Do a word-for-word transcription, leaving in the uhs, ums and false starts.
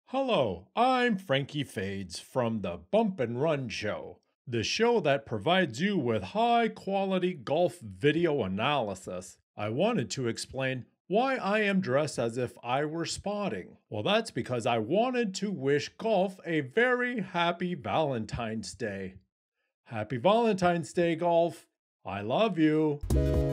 Hello, I'm Frankie Fades from the Bump and Run Show, the show that provides you with high quality golf video analysis. I wanted to explain why I am dressed as if I were spotting. Well, that's because I wanted to wish golf a very happy Valentine's Day. Happy Valentine's Day, golf! I love you!